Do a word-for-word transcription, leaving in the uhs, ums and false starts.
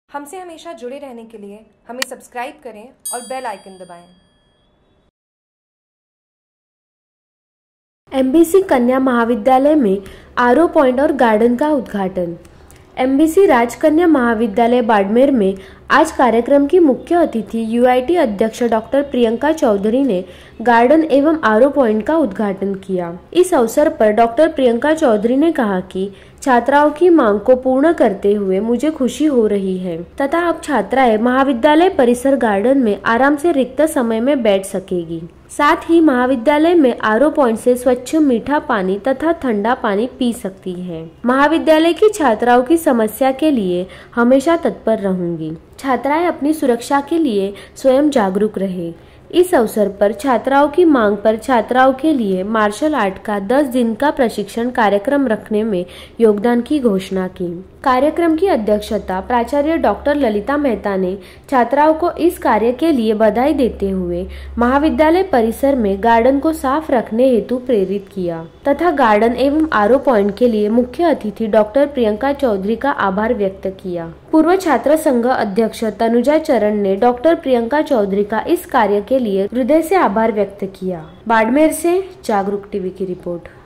हमसे हमेशा जुड़े रहने के लिए हमें सब्सक्राइब करें और बेल आइकन दबाएं। एमबीसी कन्या महाविद्यालय में आरओ पॉइंट और गार्डन का उद्घाटन। एमबीसी राजकन्या महाविद्यालय बाड़मेर में आज कार्यक्रम की मुख्य अतिथि यूआईटी अध्यक्ष डॉक्टर प्रियंका चौधरी ने गार्डन एवं आरओ पॉइंट का उद्घाटन किया। इस अवसर पर डॉक्टर प्रियंका चौधरी ने कहा कि छात्राओं की मांग को पूर्ण करते हुए मुझे खुशी हो रही है तथा अब छात्राएं महाविद्यालय परिसर गार्डन में आराम से रिक्त समय में बैठ सकेगी। साथ ही महाविद्यालय में आरओ पॉइंट से स्वच्छ मीठा पानी तथा ठंडा पानी पी सकती है। महाविद्यालय की छात्राओं की समस्या के लिए हमेशा तत्पर रहूंगी। छात्राएं अपनी सुरक्षा के लिए स्वयं जागरूक रहे। इस अवसर पर छात्राओं की मांग पर छात्राओं के लिए मार्शल आर्ट का दस दिन का प्रशिक्षण कार्यक्रम रखने में योगदान की घोषणा की। कार्यक्रम की अध्यक्षता प्राचार्य डॉक्टर ललिता मेहता ने छात्राओं को इस कार्य के लिए बधाई देते हुए महाविद्यालय परिसर में गार्डन को साफ रखने हेतु प्रेरित किया तथा गार्डन एवं आरओ पॉइंट के लिए मुख्य अतिथि डॉक्टर प्रियंका चौधरी का आभार व्यक्त किया। पूर्व छात्र संघ अध्यक्ष तनुजा चरण ने डॉक्टर प्रियंका चौधरी का इस कार्य के लिए हृदय से आभार व्यक्त किया। बाड़मेर से जागरूक टीवी की रिपोर्ट।